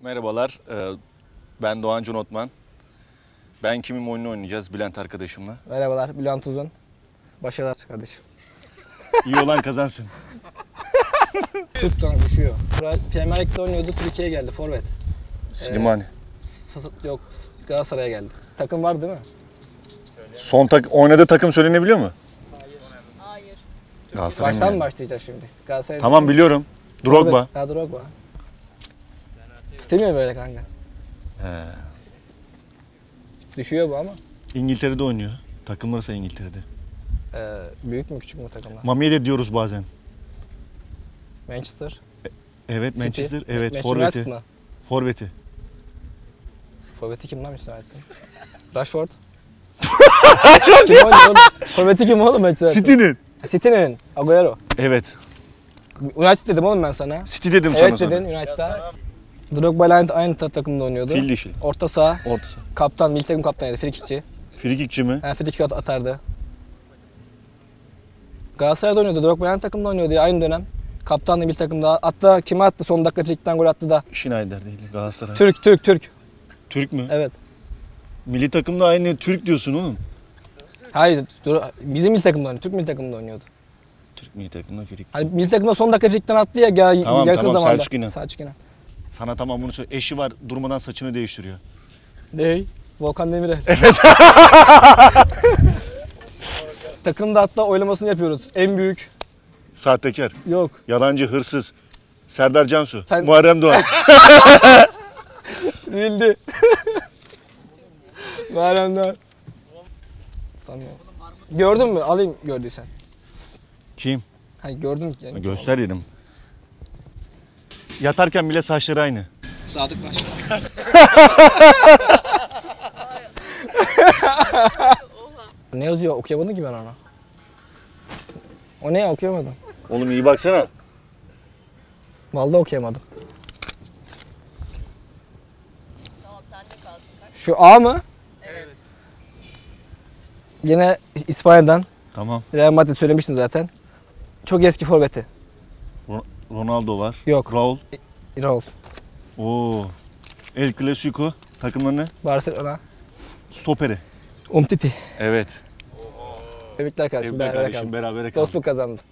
Merhabalar, ben Doğan Can Otman. Ben Kimim oyununu oynayacağız Bülent arkadaşımla. Merhabalar, Bülent Uzun. Başarılar kardeşim. İyi olan kazansın. Türk'ten düşüyor. Premier Lig'de oynuyordu, Türkiye'ye geldi, forvet. Slimani. Yok, Galatasaray'a geldi. Takım var değil mi? Oynadığı takım söylenebiliyor mu? Hayır. Galatasaray Baştan mı? mı başlayacağız şimdi? Galatasaray. Tamam biliyorum. Drogba. Ha, Drogba. İstemiyor böyle kanka. He. Düşüyor bu ama. İngiltere'de oynuyor. Takımlarsa İngiltere'de. Büyük mü küçük mü takımlar? Mamiye de diyoruz bazen. Manchester. Evet City. Manchester. Evet Manchester United forveti. mı? Forveti. Forveti kim lan Manchester United'ın? Rashford. Kim oğlum? Forveti kim oğlum Manchester United? City'nin. City'nin. Agüero. Evet. United dedim oğlum ben sana. City dedim sana. Evet dedin United'da. Drogba ile aynı takımda oynuyordu. Fil dişi. Orta saha, Orta saha. kaptan, milli takım kaptanıydı, frikikçi. Frikikçi mi? Yani frikik atardı. Galatasaray'da oynuyordu, Drogba aynı takımda oynuyordu ya, aynı dönem. Kaptandı milli takımda. Hatta kime attı son dakika frikikten gol attı da. Schneider değil Galatasaray. Türk. Türk mü? Evet. Milli takımda aynı Türk diyorsun oğlum. Hayır, bizim milli takımda oynuyordu, Türk milli takımda oynuyordu. Türk milli takımda Frik. Hani milli takımda son dakika frikikten attı ya, Tamam, yakın tamam, zamanda. Selçuk İnan. Selçuk İnan. Sana tamam bunu söyle. Eşi var durmadan saçını değiştiriyor. Ney? Volkan Demirel. Takımda hatta oylamasını yapıyoruz. En büyük. Sahtekar, Yok. yalancı, hırsız. Serdar Cansu, Sen- Muharrem Doğan. Bildi. Bayramdan. Sanmıyorum. Gördün mü? Alayım gördüysen. Kim? Hani gördün mü? Yani? Göster dedim. Yatarken bile saçları aynı. Sadık Başkan. Ne yazıyor? Okuyamadın ki ben onu. O ne ya? Okuyamadım. Oğlum iyi baksana. Vallahi okuyamadım. Tamam sende kalsın. Şu A mı? Evet. Yine İspanya'dan. Tamam. Real Madrid söylemiştin zaten. Çok eski forveti. Ronaldo var. Yok. Raul. Raul. Oo. El Clasico. Takımları ne? Barcelona. Stoperi. Umtiti. Evet. Tebrikler kardeşim. Tebrikler Berabere kardeşim kaldık. berabere kaldık. Dostluk kazandı.